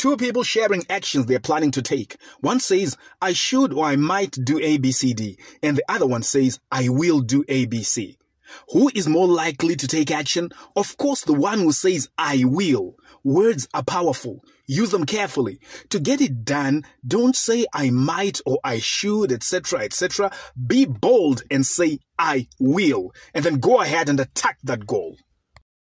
Two people sharing actions they're planning to take. One says, I should or I might do ABCD, and the other one says, I will do ABC. Who is more likely to take action? Of course, the one who says, I will. Words are powerful. Use them carefully. To get it done, don't say, I might or I should, etc., etc. Be bold and say, I will, and then go ahead and attack that goal.